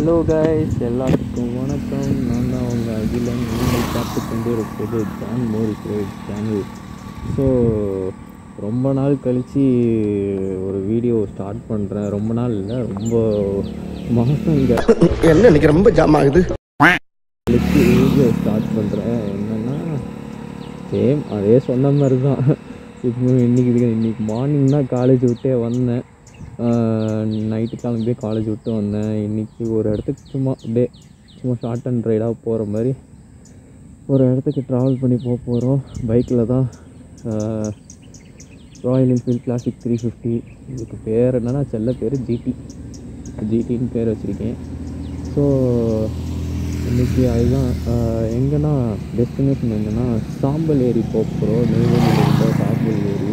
Hello guys, எல்லாத்துக்கும் வணக்கம். நான் தான் உங்கள் அகிலன். நீங்கள் பார்த்து கொண்டு இருப்பது ஜான் மோரி சேனல். ஸோ ரொம்ப நாள் கழித்து ஒரு வீடியோ ஸ்டார்ட் பண்ணுறேன். ரொம்ப நாள் இல்லை, ரொம்ப மாதம் இங்கே என்ன இன்னைக்கு ரொம்ப ஜாம் ஆகுது. கழிச்சு வீடியோ ஸ்டார்ட் பண்ணுறேன். என்னென்னா சேம் அதே சொன்ன மாதிரி தான். இப்போ இன்றைக்கி மார்னிங் தான் காலேஜ் விட்டே வந்தேன். நைட்டு கிளம்பி காலேஜ் விட்டு வந்தேன். இன்றைக்கி ஒரு இடத்துக்கு சும்மா ஷார்ட் அண்ட் ரைடாக போகிற மாதிரி ஒரு இடத்துக்கு ட்ராவல் பண்ணி போகிறோம். பைக்கில் தான். Royal Enfield Classic 350. இதுக்கு பேர் என்னென்னா செல்ல பேர் ஜிடின்னு பேர் வச்சுருக்கேன். ஸோ இன்றைக்கி அதுதான் எங்கன்னா டெஸ்டினேஷன் எங்கன்னா சாம்பல் ஏரி போகிறோம். நெய்வேலியில் சாம்பல் ஏரி.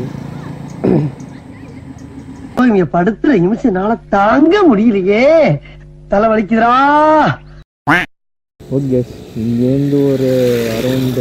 இங்க படுத்துற நிமிஷம்னால தாங்க முடியலையே, தலை வலிக்குதுடா. ஓகே, இங்கேருந்து ஒரு அரௌண்டு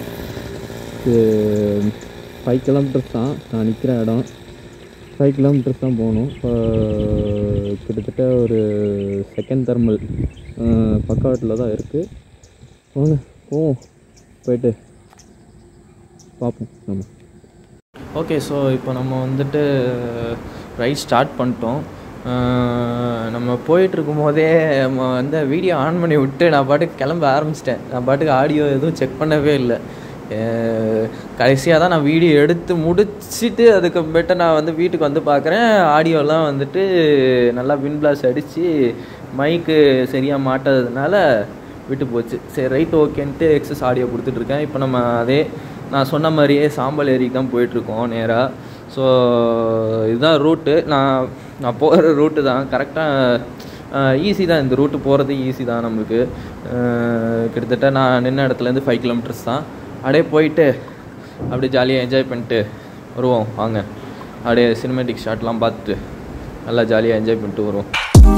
5 கிலோமீட்டர்ஸ் தான் நான் நிற்கிற இடம். 5 கிலோமீட்டர்ஸ் தான் போகணும். இப்போ கிட்டத்தட்ட ஒரு செகண்ட் தெர்மல் பக்கவாட்டில் தான் இருக்குது. போவோம், போயிட்டு பார்ப்போம் நம்ம. ஓகே, ஸோ இப்போ நம்ம வந்துட்டு ரைட் ஸ்டார்ட் பண்ணிட்டோம். நம்ம போயிட்டுருக்கும் போதே நம்ம வந்து வீடியோ ஆன் பண்ணி விட்டு நான் பாட்டுக்கு கிளம்ப ஆரம்பிச்சிட்டேன். நான் பாட்டுக்கு ஆடியோ எதுவும் செக் பண்ணவே இல்லை. கடைசியாக தான் நான் வீடியோ எடுத்து முடிச்சுட்டு அதுக்கப்புறமேட்டு நான் வந்து வீட்டுக்கு வந்து பார்க்குறேன். ஆடியோலாம் வந்துட்டு நல்லா வின் பிளாஸ் அடித்து மைக்கு சரியாக மாட்டாததுனால விட்டு போச்சு. சரி, ரைட், ஓகேன்ட்டு எக்ஸஸ் ஆடியோ கொடுத்துட்ருக்கேன். இப்போ நம்ம அதே நான் சொன்ன மாதிரியே சாம்பல் ஏரிக்கு தான் போயிட்டுருக்கோம் நேராக. ஸோ இதுதான் ரூட்டு. நான் போகிற ரூட்டு தான் கரெக்டாக ஈஸி தான். இந்த ரூட்டு போகிறது ஈஸி தான் நம்மளுக்கு. கிட்டத்தட்ட நான் நின்ன இடத்துலேருந்து 5 கிலோமீட்டர்ஸ் தான். அப்படியே போயிட்டு அப்படியே ஜாலியாக என்ஜாய் பண்ணிட்டு வருவோம். வாங்க, அப்படியே சினிமேட்டிக் ஷாட்லாம் பார்த்துட்டு நல்லா ஜாலியாக என்ஜாய் பண்ணிட்டு வருவோம்.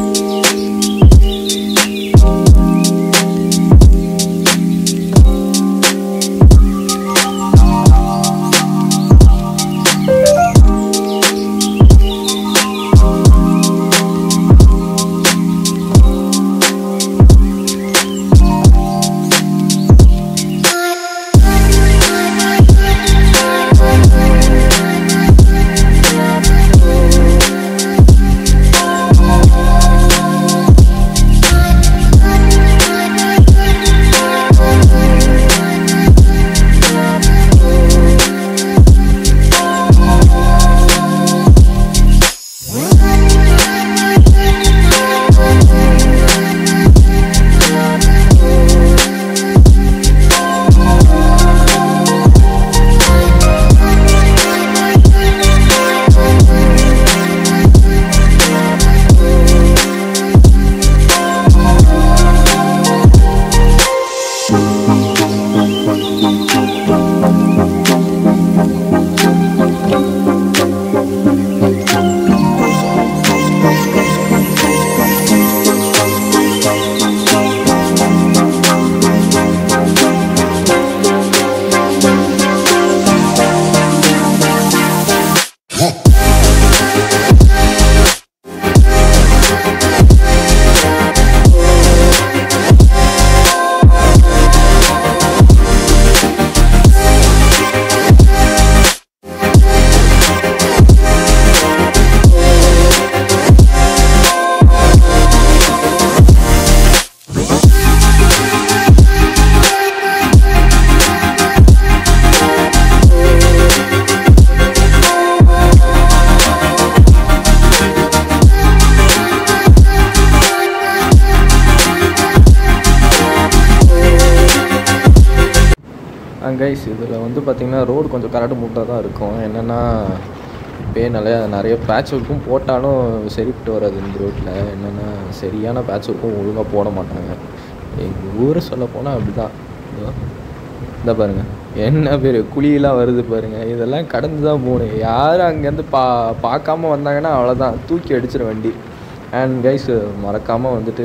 கைஸ், இதில் வந்து பார்த்திங்கன்னா ரோடு கொஞ்சம் கரடு முட்டாக தான் இருக்கும். என்னென்னா இப்போயே நிறைய பேட்ச் ஒர்க்கும் போட்டாலும் சரிப்பட்டு வராது இந்த ரோட்டில். என்னென்னா சரியான பேட்ச் ஒர்க்கும் ஒழுங்காக போட மாட்டாங்க. எங்கள் ஊரை சொல்ல போனால் அப்படி தான். இந்த பாருங்கள், என்ன பேர் குழியெல்லாம் வருது பாருங்கள். இதெல்லாம் கடந்து தான் போகணும். யாரும் அங்கேருந்து பார்க்காம வந்தாங்கன்னா அவ்வளோதான், தூக்கி அடிச்சிட வண்டி. அண்ட் கைஸ், மறக்காமல் வந்துட்டு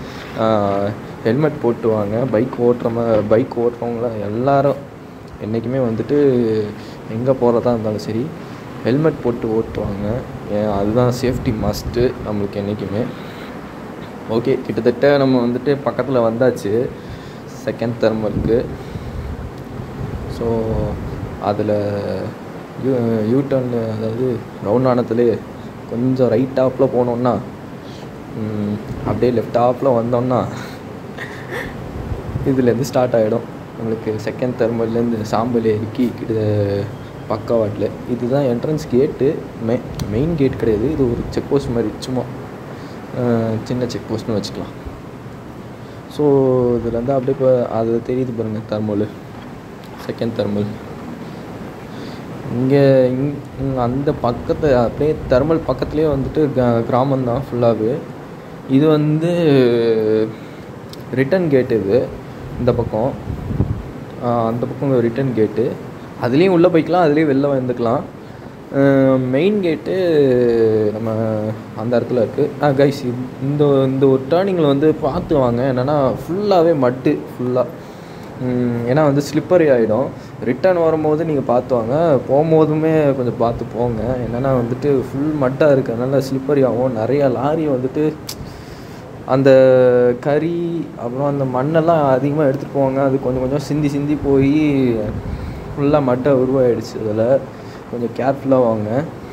ஹெல்மெட் போட்டு வாங்க. பைக் ஓட்டுறவங்கள எல்லாரும் என்றைக்குமே வந்துட்டு எங்கே போகிறதா இருந்தாலும் சரி ஹெல்மெட் போட்டு ஓட்டுவாங்க. அதுதான் சேஃப்டி மஸ்ட்டு நம்மளுக்கு என்றைக்குமே. ஓகே, கிட்டத்தட்ட நம்ம வந்துட்டு பக்கத்தில் வந்தாச்சு செகண்ட் தெர்மலுக்கு. ஸோ அதில் யூடர்னு, அதாவது ரவுண்ட் ஆனத்துலேயே கொஞ்சம் ரைட் ஆப்பில் போனோன்னா, அப்படியே லெஃப்ட் ஆப்பில் வந்தோன்னா இதுலேருந்து ஸ்டார்ட் ஆகிடும் நம்மளுக்கு செகண்ட் தெர்மல்லேருந்து சாம்பல் ஏறிக்கி பக்கவாட்டில். இதுதான் என்ட்ரன்ஸ் கேட்டு. மெயின் கேட் கிடையாது, இது ஒரு செக் போஸ்ட் மாதிரி, சும்மா சின்ன செக் போஸ்ட்னு வச்சுக்கலாம். ஸோ இதுலேருந்து அப்படியே இப்போ அது தெரியுது பாருங்கள், தெர்மல், செகண்ட் தெர்மல். இங்கே அந்த பக்கத்து அப்படியே தெர்மல் பக்கத்துலேயே வந்துட்டு கிராமம்தான் ஃபுல்லாகவே. இது வந்து ரிட்டன் கேட்டு. இது இந்த பக்கம், அந்த பக்கம் ரிட்டன் கேட்டு. அதுலேயும் உள்ளே போய்க்கலாம், அதுலேயும் வெளில வந்துக்கலாம். மெயின் கேட்டு நம்ம அந்த இடத்துல இருக்குது. கைஸ், இந்த ஒரு டேர்னிங்கில் வந்து பார்த்து வாங்க. என்னென்னா ஃபுல்லாகவே மட்டு ஃபுல்லாக, ஏன்னா வந்து ஸ்லிப்பரி ஆகிடும். ரிட்டர்ன் வரும்போது நீங்கள் பார்த்து வாங்க, போகும்போதுமே கொஞ்சம் பார்த்து போங்க. என்னென்னா வந்துட்டு ஃபுல் மட்டாக இருக்குது, அதனால் ஸ்லிப்பரி ஆகும். நிறையா லாரி வந்துட்டு அந்த கறி அப்புறம் அந்த மண்ணெல்லாம் அதிகமாக எடுத்துகிட்டு போவாங்க. அது கொஞ்சம் கொஞ்சம் சிந்தி போய் ஃபுல்லாக மட்டை உருவாயிடுச்சு. அதில் கொஞ்சம் கேர்ஃபுல்லாக வாங்க.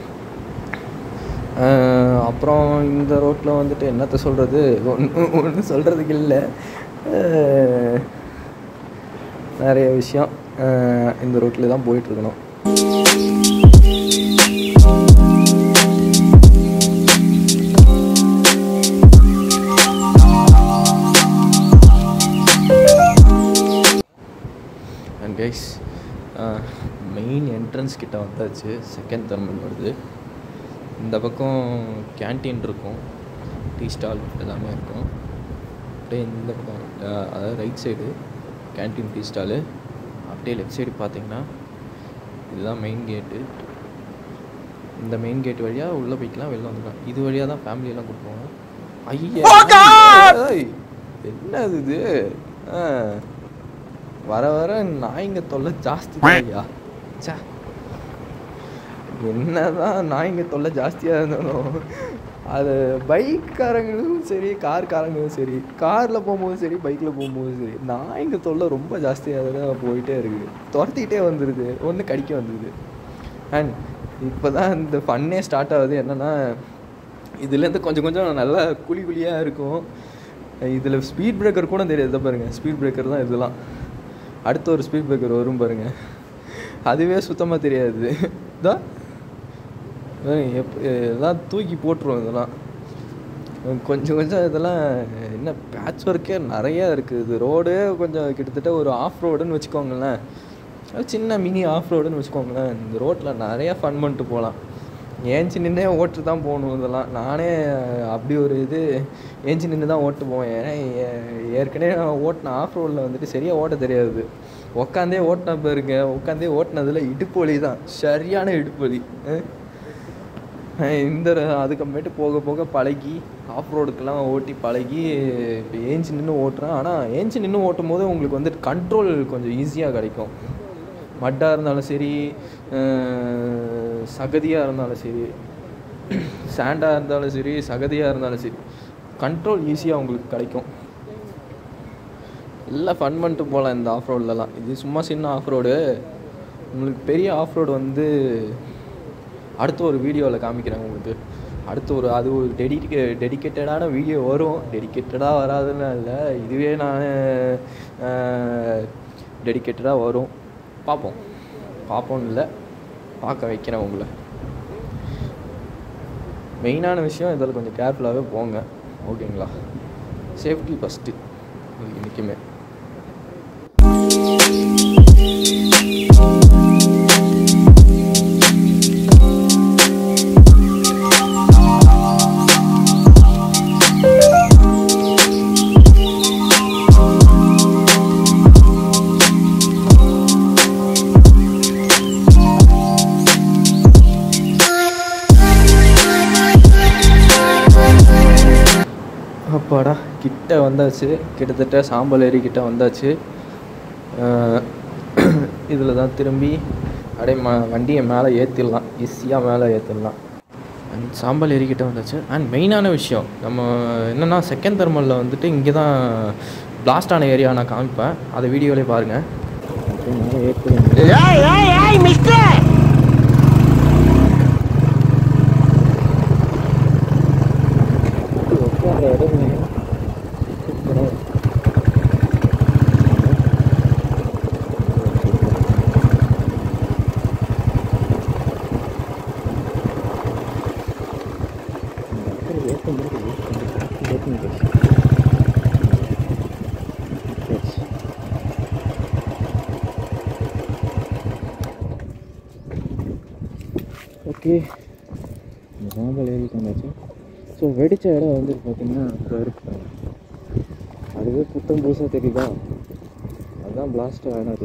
அப்புறம் இந்த ரோட்டில் வந்துட்டு என்னத்தை சொல்கிறது, ஒன்றும் சொல்கிறதுக்கு இல்லை. நிறைய விஷயம் இந்த ரோட்டில் தான் போயிட்டுருக்கணும். அண்ட் கைஸ், மெயின் என்ட்ரன்ஸ் கிட்ட வந்தாச்சு. செகண்ட் தெர்மல் வருது. இந்த பக்கம் கேன்டீன் இருக்கும், டீ ஸ்டால் எல்லாமே இருக்கும். அப்படியே இந்த பக்கம், அதாவது right side canteen, tea stall. அப்படியே லெஃப்ட் சைடு பார்த்தீங்கன்னா இதுதான் மெயின் கேட்டு. இந்த மெயின் கேட் வழியாக உள்ளே போய்க்கலாம், வெளில வந்துக்கலாம். இது வழியாக தான் ஃபேமிலியெல்லாம் கூப்பிடுவாங்க. ஐயா, என்ன இது? வர வர நாய்ங்க தொல்லை ஜாஸ்தி தான் ஐயா. சே, என்னதான் நாய்ங்க தொல்லை ஜாஸ்தியாக இருந்தாலும் அது பைக்காரங்களும் சரி, கார்காரங்களும் சரி, காரில் போகும்போதும் சரி, பைக்கில் போகும்போதும் சரி, நாய்ங்க தொல்லை ரொம்ப ஜாஸ்தியாக தான் போயிட்டே இருக்குது. துரத்திக்கிட்டே வந்துடுது, ஒன்று கடிக்க வந்துடுது. அண்ட் இப்போ தான் இந்த ஃபன்னே ஸ்டார்ட் ஆகுது. என்னென்னா இதுலேருந்து கொஞ்சம் கொஞ்சம் நல்லா குழியாக இருக்கும். இதில் ஸ்பீட் பிரேக்கர் கூட தெரியாது பாருங்கள். ஸ்பீட் பிரேக்கர் தான் இதெல்லாம். அடுத்த ஒரு ஸ்பீட் பிரேக்கர் வரும் பாருங்கள், அதுவே சுத்தமாக தெரியாது. தான் எல்லாம் தூக்கி போட்டுருவோம். இதெல்லாம் கொஞ்சம் கொஞ்சம் இதெல்லாம் என்ன பேட்ச் ஒர்க்கே நிறையா இருக்குது. இது ரோடு கொஞ்சம் கிட்டத்தட்ட ஒரு ஆஃப் ரோடுன்னு வச்சுக்கோங்களேன், சின்ன மினி ஆஃப் ரோடுன்னு வச்சுக்கோங்களேன். இந்த ரோட்டில் நிறையா ஃபன் பண்ணிட்டு போகலாம். ஏஞ்சி நின்றே ஓட்டு தான் போகணும். இதெல்லாம் நானே அப்படி ஒரு ஏஞ்சி நின்று தான் ஓட்டு போவேன். ஏன்னா ஏற்கனவே ஓட்டின ஆஃப் ரோடில் வந்துட்டு சரியாக ஓட்ட தெரியாது. உட்காந்தே ஓட்டின பாருங்க, உட்காந்தே ஓட்டினதில் இடுப்பு வலி தான், சரியான இடுப்பு வலி. அதுக்கப்புறமேட்டு போக போக பழகி ஆஃப் ரோடுக்கெல்லாம் ஓட்டி பழகி இப்போ ஏஞ்சி நின்று ஓட்டுறேன். ஆனால் ஏஞ்சி நின்று ஓட்டும் போது உங்களுக்கு வந்துட்டு கண்ட்ரோல் கொஞ்சம் ஈஸியாக கிடைக்கும். மட்டாக இருந்தாலும் சரி, சகதியாக இருந்தாலும் சரி, சாண்டாக இருந்தாலும் சரி, சகதியாக இருந்தாலும் சரி, கண்ட்ரோல் ஈஸியாக உங்களுக்கு கிடைக்கும். எல்லாம் ஃபன் பண்ணிட்டு போகலாம் இந்த ஆஃப் ரோட்லலாம். இது சும்மா சின்ன ஆஃப் ரோடு. உங்களுக்கு பெரிய ஆஃப் ரோடு வந்து அடுத்த ஒரு வீடியோவில் காமிக்கிறேன் உங்களுக்கு. அது ஒரு டெடிக்கேட்டடான வீடியோ வரும். டெடிக்கேட்டடாக வராதுன்னு இல்லை, இதுவே நான் டெடிக்கேட்டடாக வரும். பார்ப்போம் இல்லை, பார்க்க வைக்கிறேன் உங்களை. மெயினான விஷயம் இதில் கொஞ்சம் கேர்ஃபுல்லாகவே போங்க, ஓகேங்களா? சேஃப்டி ஃபஸ்ட்டு என்றைக்குமே. அப்பாடா, கிட்ட வந்தாச்சு. கிட்டத்தட்ட சாம்பல் ஏரி கிட்ட வந்தாச்சு. இதில் தான் திரும்பி அப்படியே வண்டியை மேலே ஏற்றிடலாம், ஈஸியாக மேலே ஏற்றிடலாம். அண்ட் சாம்பல் ஏறிக்கிட்ட வந்தாச்சு. அண்ட் மெயினான விஷயம் நம்ம என்னென்னா செகண்ட் தெர்மலில் வந்துட்டு இங்கே தான் பிளாஸ்ட் ஆன ஏரியா நான் காமிப்பேன், அதை வீடியோவிலே பாருங்கள். ஓகே, இந்த சாம்பல் ஏறிட்டு வந்தாச்சு. ஸோ வெடித்த இடம் வந்து பார்த்திங்கன்னா இப்போ இருக்கு, அதுவே புத்தம் புதுசாக தெரியுதா, அதுதான் பிளாஸ்ட் ஆனது.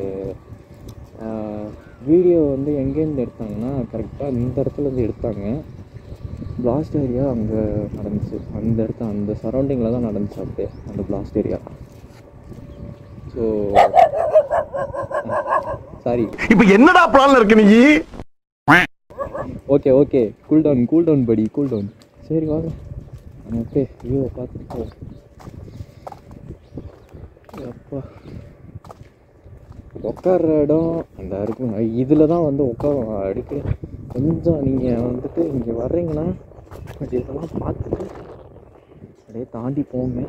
வீடியோ வந்து எங்கேருந்து எடுத்தாங்கன்னா கரெக்டாக இந்த இடத்துலேருந்து எடுத்தாங்க. பிளாஸ்ட் ஏரியா அங்கே நடந்துச்சு, அந்த இடத்த அந்த சரௌண்டிங்கில் தான் நடந்துச்சு அப்படியே அந்த பிளாஸ்ட் ஏரியா. ஸோ சாரி, இப்போ என்னடா பிளான்ல இருக்கு நீ? ஓகே ஓகே, கூல் டவுன் படி, கூல் டவுன். சரி வாங்க ஓகே, வியூவை பார்த்துட்டு அப்பா உட்கார்ற இடம் அந்த இருக்கும், இதில் தான் வந்து உட்காரும் அடிக்கடி. கொஞ்சம் நீங்கள் வந்துட்டு இங்கே வர்றீங்கன்னா கொஞ்சம் இதெல்லாம் பார்த்துட்டு அப்படியே தாண்டி போங்க.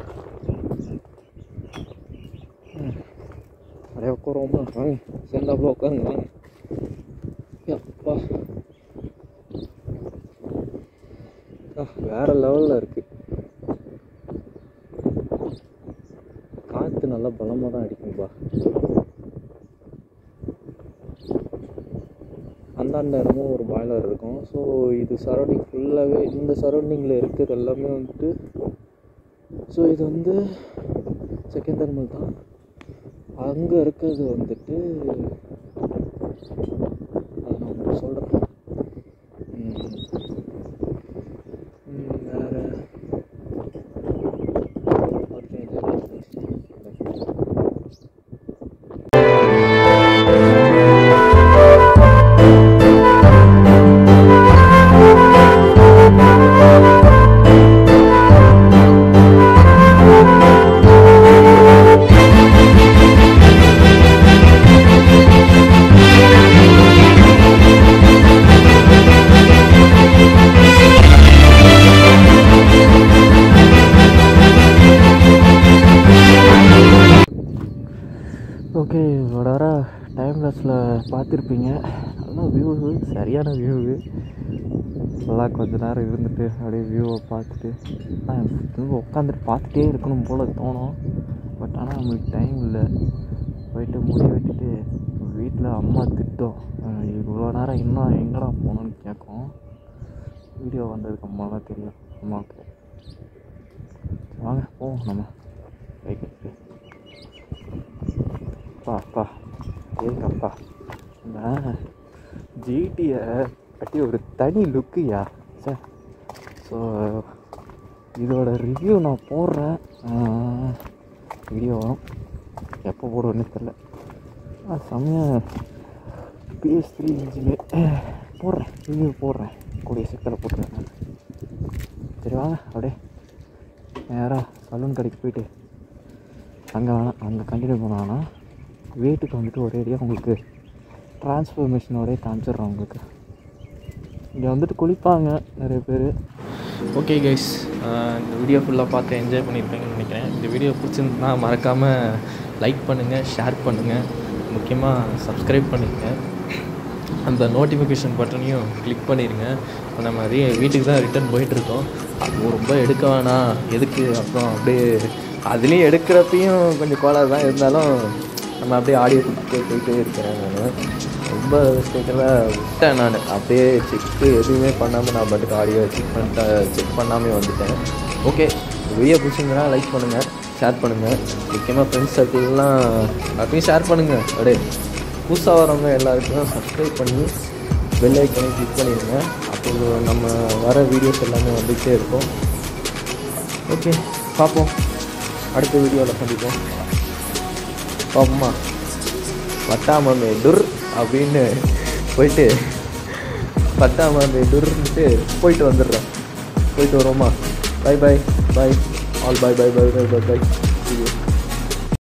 அப்படியே உட்காருவோமா, வாங்க சேர்ந்தாப்புல உட்காருங்க வாங்க. அப்பா வேறு லெவலில் இருக்குது, காற்று நல்லா பலமாக தான் அடிக்கும்பா. அந்தாண்ட இடமும் ஒரு பாய்லர் இருக்கும். ஸோ இது சரௌண்டிங் ஃபுல்லாகவே இந்த சரௌண்டிங்கில் இருக்கிறது எல்லாமே வந்துட்டு, ஸோ இது வந்து செகண்ட் தெர்மல் தான். அங்கே இருக்கிறது வந்துட்டு அதை நான் உங்களுக்கு சொல்கிறேன். ஓகே, வர டைம்லெஸில் பார்த்துருப்பீங்க, அதெல்லாம் வியூவு சரியான வியூவு. நல்லா கொஞ்ச நேரம் இருந்துட்டு அப்படியே வியூவை பார்த்துட்டு திரும்ப உட்காந்துட்டு பார்த்துட்டே இருக்கணும் போல் தோணும். பட் ஆனால் நம்மளுக்கு டைம் இல்லை. போயிட்டு முடி வெட்டிட்டு வீட்டில் அம்மா திட்டம், இவ்வளோ நேரம் இன்னும் எங்கடா போகணுன்னு கேட்கும். வீடியோ வந்ததுக்கு அம்மா தான் தெரியும் அம்மாவுக்கு. வாங்க போவோம் நம்ம பைக் எடுத்து. அப்பா ஏங்கப்பா, இந்த ஜிடியை பற்றி ஒரு தனி லுக்குயா சார். ஸோ இதோட ரிவ்யூ நான் போடுறேன், வீடியோ வரும், எப்போ போடுவேன்னு தெரில. செம்மையாக PS3 இன்ஜினு போடுறேன், ரிவ்யூ போடுறேன், கூடிய சீக்கிரம் போட்டுருவேன். சரி வாங்க அப்படியே நேராக சலூன் கடைக்கு போயிட்டு அங்கே வேணாம், அங்கே கண்டினியூ பண்ணுவாங்கன்னா வீட்டுக்கு வந்துட்டு ஒரே ஏரியா உங்களுக்கு ட்ரான்ஸ்ஃபர்மேஷனோடய காமிச்சிட்றோம். உங்களுக்கு இங்கே வந்துட்டு குளிப்பாங்க நிறைய பேர். ஓகே கைஸ், இந்த வீடியோ ஃபுல்லாக பார்த்து என்ஜாய் பண்ணியிருப்பீங்கன்னு நினைக்கிறேன். இந்த வீடியோ பிடிச்சிருந்துன்னா மறக்காமல் லைக் பண்ணுங்கள், ஷேர் பண்ணுங்கள், முக்கியமாக சப்ஸ்கிரைப் பண்ணிடுங்க. அந்த நோட்டிஃபிகேஷன் பட்டனையும் கிளிக் பண்ணிடுங்க. அந்த மாதிரி வீட்டுக்கு தான் ரிட்டர்ன் போயிட்டுருக்கோம். அது ரொம்ப எடுக்க வேணாம் எதுக்கு, அப்புறம் அப்படியே அதுலேயும் எடுக்கிறப்பையும் கொஞ்சம் கோளாறு தான் இருந்தாலும் நம்ம அப்படியே ஆடியோ போயிட்டே இருக்கிறேன். நான் ரொம்ப ஸ்டேட்டெல்லாம் விட்டேன், நான் அப்படியே செக்கு எதுவுமே பண்ணாமல் நான் பாட்டுக்கு ஆடியோ செக் பண்ணாமல் வந்துட்டேன். ஓகே, வீடியோ பிடிச்சிங்கன்னா லைக் பண்ணுங்கள், ஷேர் பண்ணுங்கள், முக்கியமாக ஃப்ரெண்ட்ஸ் சர்க்கிள்லாம் அப்படியே ஷேர் பண்ணுங்கள். அப்படியே புதுசாக வரவங்க எல்லாருக்கும் சப்ஸ்கிரைப் பண்ணி பெல் ஐக்கனை கிளிக் பண்ணிடுங்க. அப்போது நம்ம வர வீடியோஸ் எல்லாமே வந்துகிட்டே இருக்கும். ஓகே, பார்ப்போம், அடுத்த வீடியோவில் சந்திப்போம். பார்ப்போமா, வட்டாமமே டுர் அப்படின்னு போயிட்டு பட்டாமல் அந்த டுருன்ட்டு போயிட்டு வந்துடுறேன். போயிட்டு வருவோமா? Bye bye bye all bye bye bye bye bye by.